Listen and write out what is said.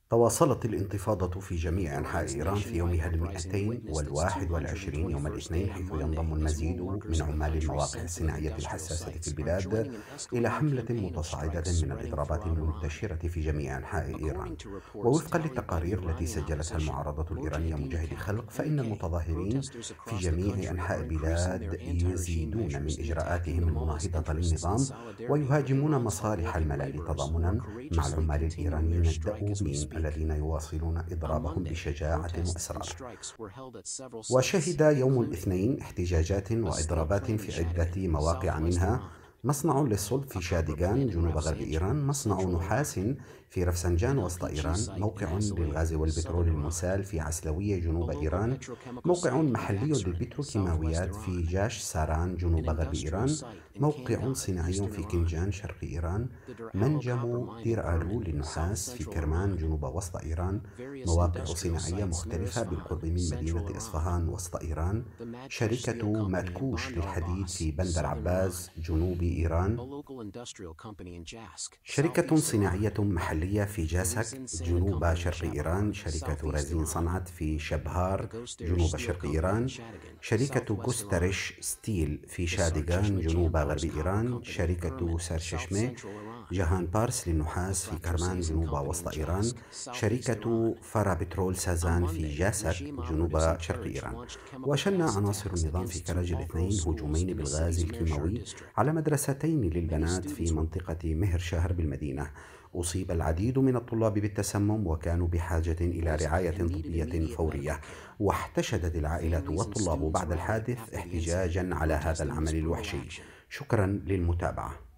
تواصلت الانتفاضة في جميع أنحاء إيران في يومها 221 يوم الاثنين، حيث ينضم المزيد من عمال المواقع الصناعية الحساسة في البلاد إلى حملة متصاعدة من الإضرابات المنتشرة في جميع أنحاء إيران. ووفقا للتقارير التي سجلتها المعارضة الإيرانية مجاهدي خلق، فإن المتظاهرين في جميع أنحاء البلاد يزيدون من إجراءاتهم المناهضة للنظام ويهاجمون مصالح الملال تضامنا مع العمال الإيرانيين الدؤوبين الذين يواصلون إضرابهم بشجاعة وإصرار. وشهد يوم الاثنين احتجاجات وإضرابات في عدة مواقع، منها مصنع للصلب في شادقان جنوب غرب إيران، مصنع نحاس في رفسنجان وسط إيران، موقع للغاز والبترول المسال في عسلوية جنوب إيران، موقع محلي للبتروكيماويات في جاش ساران جنوب غرب إيران، موقع صناعي في كنجان شرق إيران، منجم دير آلو للنحاس في كرمان جنوب وسط إيران، مواقع صناعية مختلفة بالقرب من مدينة إصفهان وسط إيران، شركة ماتكوش للحديد في بندر عباس جنوب إيران، شركة صناعية محلية في جاسك جنوب شرق إيران، شركة رزين صنعت في شبهار جنوب شرق إيران، شركة كوستريش ستيل في شادقان جنوب غرب إيران، شركة سرششمة جهان بارس للنحاس في كرمان جنوب وسط إيران، شركة فرا بترول سازان في جاسك جنوب شرق إيران. وشن عناصر النظام في كرج الاثنين هجومين بالغاز الكيماوي على مدرستين للبنات في منطقة مهر شهر بالمدينة. أصيب العديد من الطلاب بالتسمم وكانوا بحاجة إلى رعاية طبية فورية، واحتشدت العائلات والطلاب بعد الحادث احتجاجا على هذا العمل الوحشي. شكرا للمتابعة.